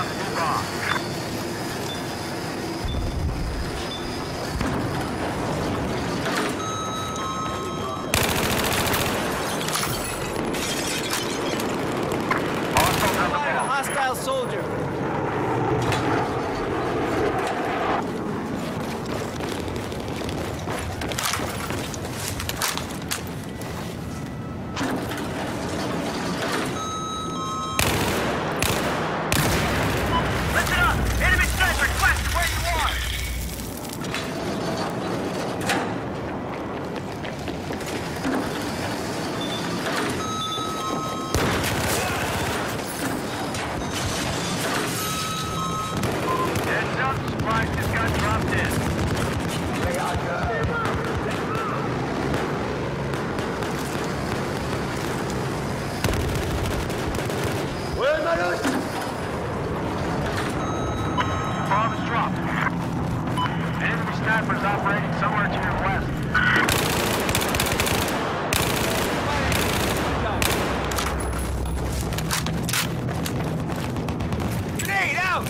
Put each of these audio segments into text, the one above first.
Hostile soldier. Listen up! Enemy sniper west where you are! Heads up, supplies just got dropped in. Bomb is dropped. Enemy snipers operating somewhere to your west. Grenade out!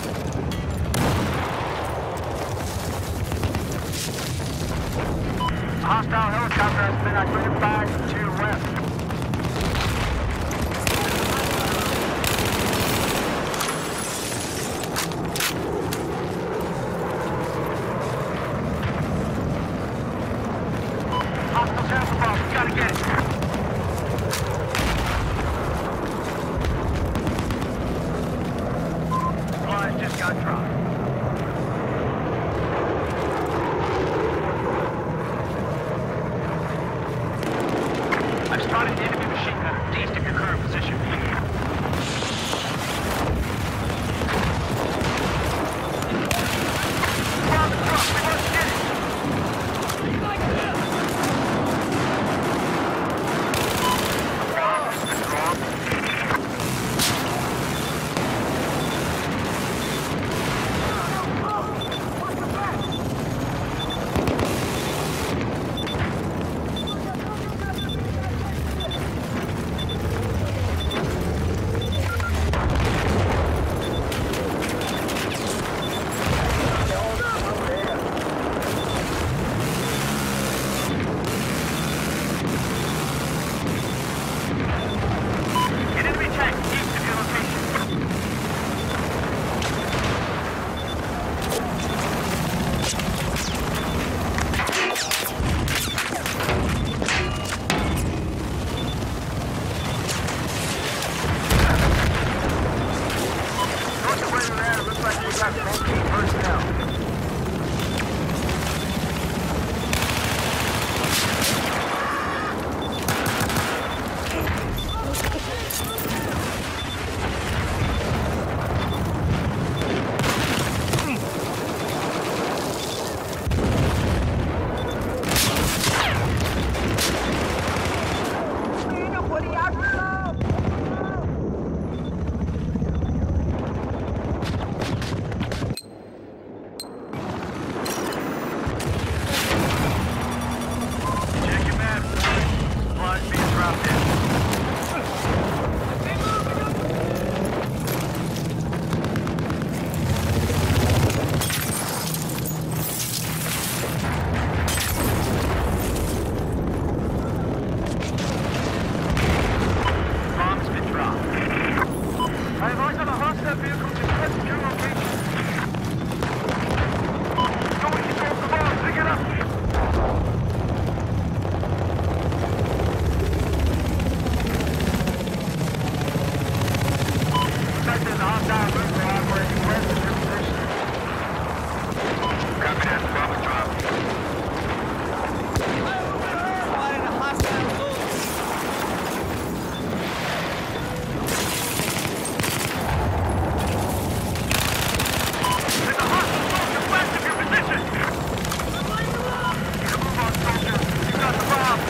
Hostile helicopter has been identified to your west. Hostile sample bomb, we gotta get it. Supplies just got dropped. I've spotted the enemy machine gunner east of your current position. Bomb is dropped, we must get it! Bomb has been dropped. An enemy tank east of your location. North of where you're at, it looks like we got 14 personnel. Check your map. Supplies being dropped in. Bomb's been dropped. I have eyes on a hostile vehicle to west of your location. Going to control the bomb. Pick it up. Suspect is a hostile mover operating west of your position. Copy that. Bomb is dropped. Spotted a hostile soldier. There's a hostile soldier west of your position. You can move on, soldier. You got the bomb.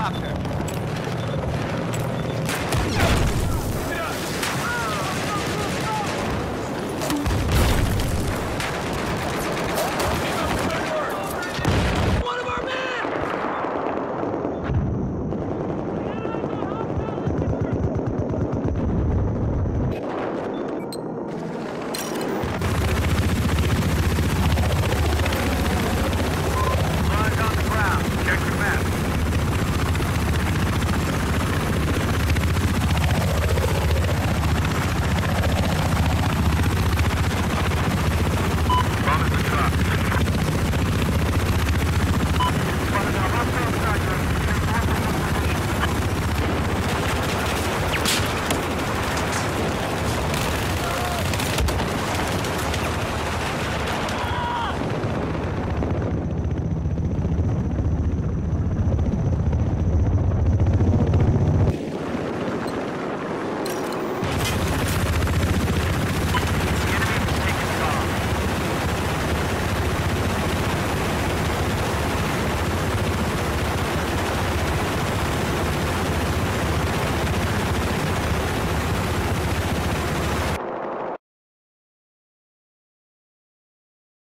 helicopter.